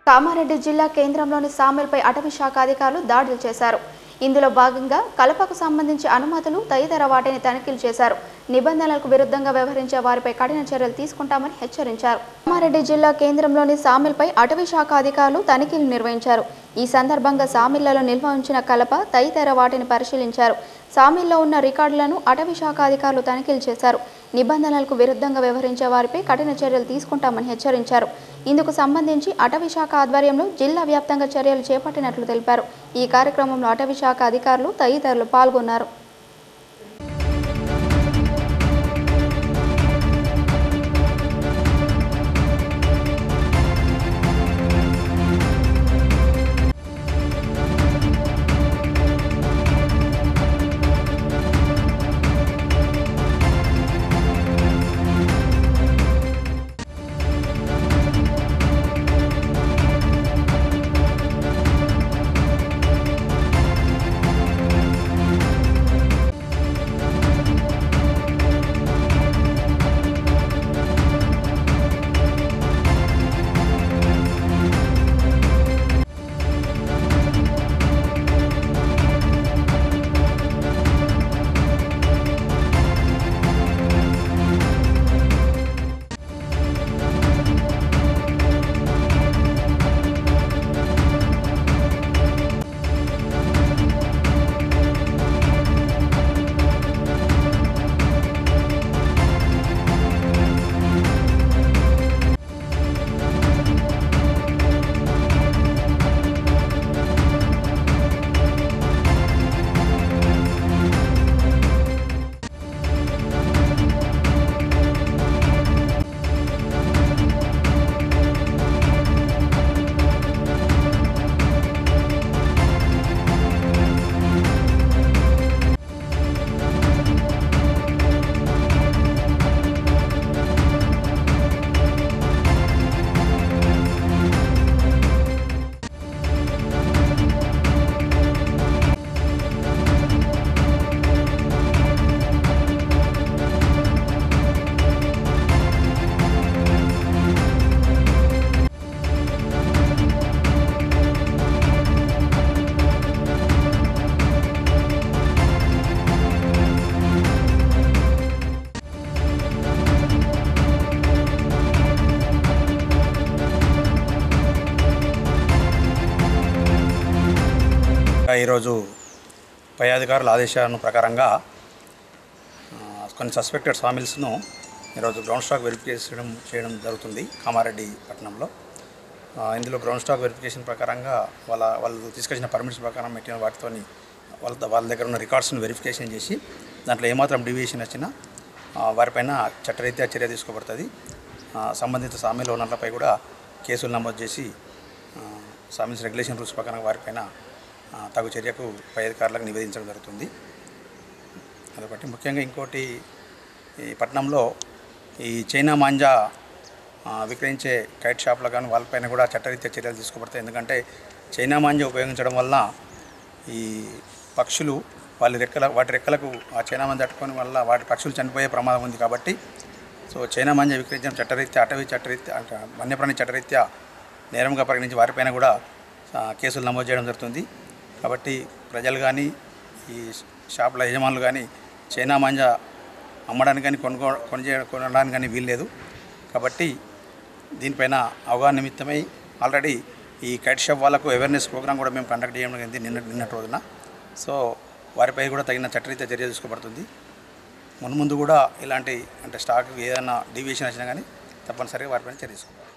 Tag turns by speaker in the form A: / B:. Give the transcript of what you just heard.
A: కామారెడ్డి జిల్లా కేంద్రంలోని సామెల్పై అటవీ శాఖ అధికారులు దాడులు చేశారు. ఇందులో భాగంగా కలపకు సంబంధించి అనుమతులు తదితర వాటిని తనిఖీలు చేశారు. నిబంధనలకు విరుద్ధంగా వ్యవహరించే వారిపై కఠిన చర్యలు తీసుకుంటామని హెచ్చరించారు. కామారెడ్డి జిల్లా కేంద్రంలోని సామెల్పై అటవీ శాఖ అధికారులు తనిఖీలు నిర్వహించారు. ఈ సందర్భంగా సామిళ్లలో నిల్వ ఉంచిన కలప తదితర వాటిని పరిశీలించారు. సామిల్లో ఉన్న రికార్డులను అటవీ శాఖ అధికారులు తనిఖీలు చేశారు. నిబంధనలకు విరుద్ధంగా వ్యవహరించే వారిపై కఠిన చర్యలు తీసుకుంటామని హెచ్చరించారు. ఇందుకు సంబంధించి అటవీ శాఖ ఆధ్వర్యంలో జిల్లా వ్యాప్తంగా చర్యలు చేపట్టినట్లు తెలిపారు. ఈ కార్యక్రమంలో అటవీ శాఖ అధికారులు తదితరులు పాల్గొన్నారు.
B: ఈరోజు పై అధికారుల ఆదేశాల ప్రకారంగా కొన్ని సస్పెక్టెడ్ సామిల్స్ను ఈరోజు గ్రౌండ్ స్టాక్ వెరిఫికేషన్ చేయడం జరుగుతుంది కామారెడ్డి పట్టణంలో. ఇందులో గ్రౌండ్ స్టాక్ వెరిఫికేషన్ ప్రకారంగా వాళ్ళు తీసుకొచ్చిన పర్మిట్స్ ప్రకారం పెట్టిన వాటితో వాళ్ళ దగ్గర ఉన్న రికార్డ్స్ను వెరిఫికేషన్ చేసి దాంట్లో ఏమాత్రం డీవియేషన్ వచ్చినా వారిపైన చట్టరీత్యా చర్య తీసుకోబడుతుంది. సంబంధిత సామిల్ ఓనర్లపై కూడా కేసులు నమోదు చేసి సామిల్స్ రెగ్యులేషన్ రూల్స్ ప్రకారం వారిపైన తగు చర్యకు పై అధికారులకు నివేదించడం జరుగుతుంది. అదొకటి. ముఖ్యంగా ఇంకోటి, ఈ పట్టణంలో ఈ చైనా మాంజా విక్రయించే కైట్ షాప్లో కానీ వాళ్ళపైన కూడా చట్టరీత్యా చర్యలు తీసుకోబడతాయి. ఎందుకంటే చైనా మాంజా ఉపయోగించడం వల్ల ఈ పక్షులు వాటి రెక్కలకు ఆ చైనా మాంజా తట్టుకోవడం వల్ల వాటి పక్షులు చనిపోయే ప్రమాదం ఉంది. కాబట్టి చైనా మాంజా విక్రయించడం చట్టరీత్యా, అటవీ చట్టరీత్యా, వన్యప్రాణి చట్టరీత్యా నేరంగా పరిగణించి వారిపైన కూడా కేసులు నమోదు చేయడం జరుగుతుంది. కాబట్టి ప్రజలు కానీ ఈ షాపుల యజమానులు కానీ చైనా మాంజా అమ్మడానికి కానీ కొనడానికి కానీ వీల్లేదు. కాబట్టి దీనిపైన అవగాహన నిమిత్తమై ఆల్రెడీ ఈ కైట్ షాప్ వాళ్ళకు అవేర్నెస్ ప్రోగ్రామ్ కూడా మేము కండక్ట్ చేయడం జరిగింది నిన్నటి రోజున. సో వారిపై కూడా తగిన చట్టరీత్యా చర్య తీసుకోబడుతుంది. ముందు కూడా ఇలాంటి స్టాక్ ఏదైనా డీవియేషన్ వచ్చినా కానీ తప్పనిసరిగా వారిపైన చర్య తీసుకోవాలి.